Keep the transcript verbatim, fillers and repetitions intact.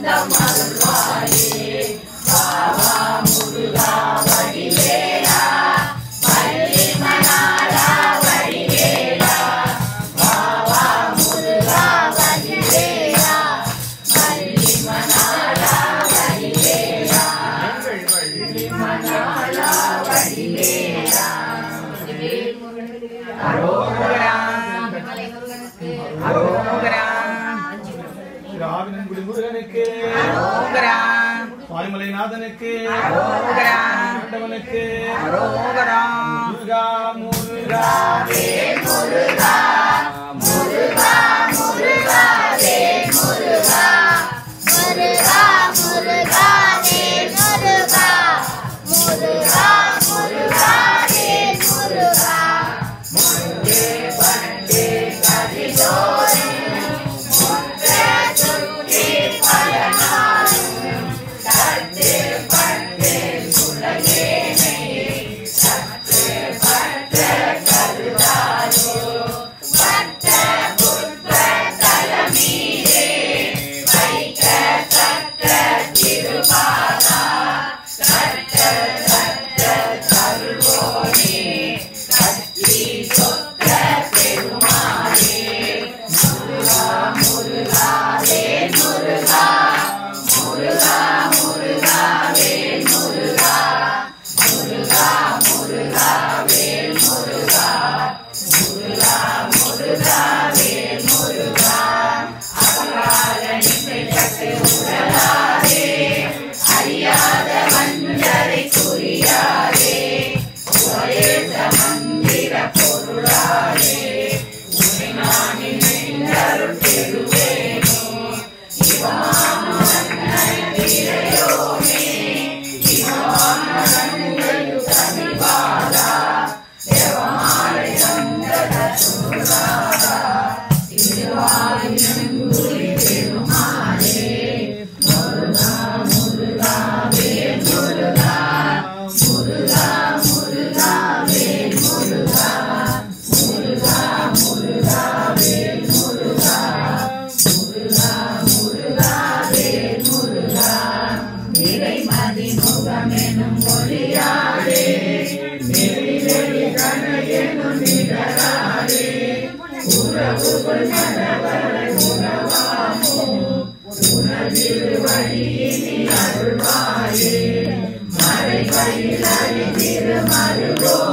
சுவாமிமலைநாதனுக்கு ஆண்டவனுக்கு முருகா முருகா முருகா முருகா முருகா முருகா முருகா முருகா முருகா முருகா முருகா முருகா முருகே பண்டே கதிதோரி முருகே சுத்தி பலனாய் சத்தே பண்டே சுலகேனை சத்தே பண்டே கருதாரோ பட்ட புத்த தலமீரே வைக்க சத்த திருபாதா சத்த சத்த கருவோனே சக்தி சொக்க பெருமானே முருகா முருகா வே முருகா முருகா முருகா வே முருகா முருகா முருகா வே முருகா முருகா முருகா வே முருகா அகால நிமிஷத்து உடலாரே அறியாத வஞ்சரை குறியாரே உபதேச மந்திர பொருளாரே உன்னை நான் நின்றருள் பெறுவேனோ இவானோனே இவானோனு சனிவாரா தேவமாலை சந்தத சுராரா திருவாரி நம்புரி பெருமானே முருகா முருகா வே முருகா முருகா முருகா வே முருகா முருகா முருகா வே முருகா முருகா முருகா வே முருகா நிறைமதி முகமெனும் ஒளியாரே நெறிவெளி கனையெனும் நிகராரே உறவுகள் மனவர்கள் உணவாமோ உணவிரு வழியினி அருள்வாயே மறைகளில் அறிந்திரு மருகோ